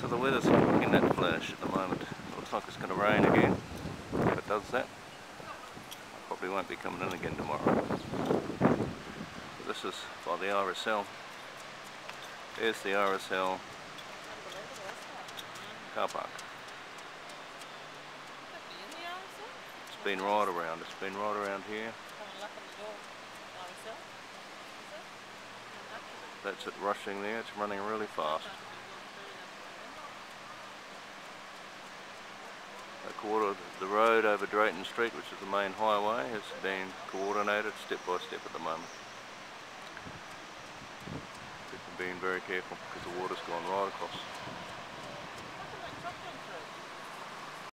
So the weather's looking that flash at the moment. Looks like it's going to rain again. If it does that, I probably won't be coming in again tomorrow. But this is by the RSL. There's the RSL car park. It's been right around. It's been right around here. That's it rushing there. It's running really fast. The road over Drayton Street, which is the main highway, has been coordinated step by step at the moment. People being very careful because the water's gone right across.